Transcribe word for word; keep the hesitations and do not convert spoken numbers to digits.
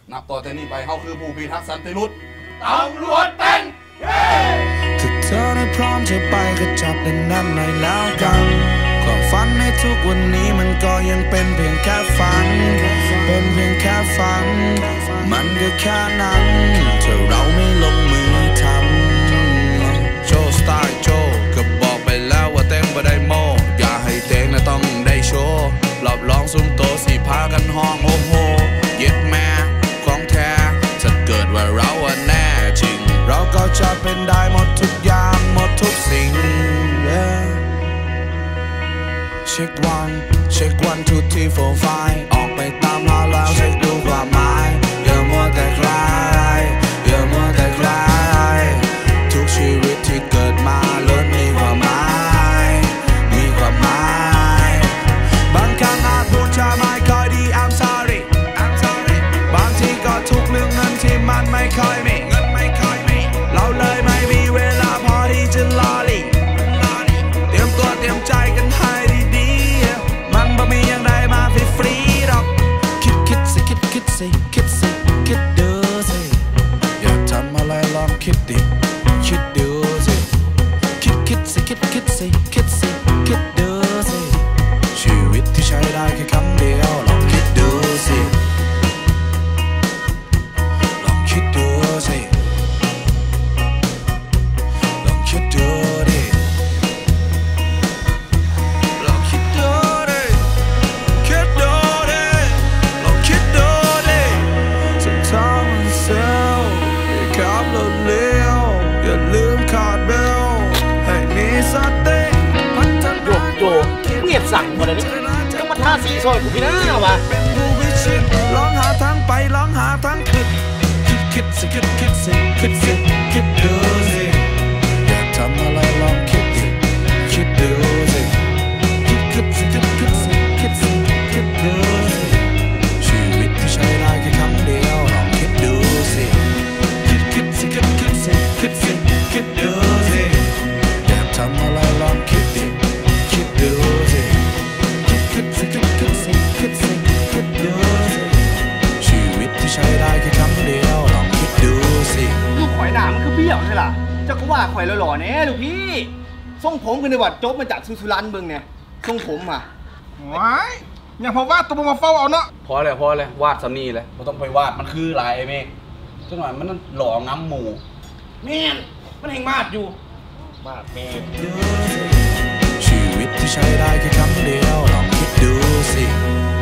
นับต่อแต่นี้ไปเขาคือผู้พิทักษ์สันติรุษตำรวจเต้นถ้าเธอได้พร้อมจะไปก็จับได้นั่นหน่อยแล้วกันความฝันในทุกวันนี้มันก็ยังเป็นเพียงแค่ฝันเป็นเพียงแค่ฝันมันก็แค่นั้นถ้าเราไม่ลงมือทำโชว์สไตล์โชว์ก็บอกไปแล้วว่าเต้งบ่ได้โมอย่าให้เต้งนะต้องได้โชว์รอบร้องซุ้มโตสีพากันห้องโอ้โหเย็ดแม่ของแท้ถ้าเกิดว่าเราอะแน่จริงเราก็จะเป็นได้หมดทุกอย่างหมดทุกสิ่ง yeah. เช็ควันเช็ควันทุกที่โฟร์ไฟออกไปตามหาแล้วเช็คดูความหมายอย่ามัวแต่คลายอย่ามัวแต่คลายทุกชีวิตที่เกิดมาล้วนมีความหมายมีความหมายบางครั้งอาจพูดจาไม่ค่อยดี I'm sorry I'm sorry บางทีก็ทุกเรื่องเงินที่มันไม่ค่อยมีเงินไม่ค่อยมีเราเลยไม่มีเวลาพอที่จะลอลีเตรียมตัวเตรียมใจกันให้ดีๆมันบ่มีอย่างใดมาฟรีๆหรอกคิดคิดสิคิดคิดสิคิดสิคิดดูสิอยากทำอะไรลองคิดดิคิดดูสิคิดคิดสิคิดคิดสิคิดสิคิดดูสิชีวิตที่ใช้ได้แค่คำเดียวลองคิดดูสิลองคิดดูสิลองคิดดูดิลองคิดดูดิคิดดูดิลองคิดดูดิสุดท้ายมันเซลอย่าขับรถเร็วอย่าลืมขาดเบลให้มีสติพัฒนาโยเงียบสั่งหมดเลยนี่ก็มาท่าสีซอยกูพี่น้าวะเป็นผู้วิชิตลองหาทางไปลองหาทางคิดคิดคิดสิคิดคิดสิคิดสิคิดดูสิอยากทำอะไรลองคิดสิคิดดูสิคิดคิดสิคิดคิดสิคิดสิคิดดูสิชีวิตที่ใช้ได้แค่คำเดียวลองคิดดูสิคิดคิดสิคิดคิดสิคิดสิคิดดูสิอยากทำอะไรลองคิดสิคิดดูสิคิดคิดสิคิดคิดสิคิดสิคิดดูสิชีวิตที่ใช้ได้แค่คำเดียวลองคิดดูสิลูกข่อยหนามันคือเบี้ยวใช่ล่ะเจ้าก็ว่าข่อยหล่อๆแน่ลูกพี่ทรงผมคือในวัดโจ๊บมาจากสุสุรันเบิ่งเนี่ยทรงผมอ่ะว้ายอย่าพอวาดตัวมาเฝ้าเอาเนาะพอเลยพอเลยวาดสำนีเลยเราต้องไปวาดมันคือลายไอ้เมฆจังหวะมันหล่อง้ำหมูแม่นมันแห่งมาดอยู่มาดแม่ชีวิตที่ใช้ได้แค่คำเดียวลองคิดดูสิ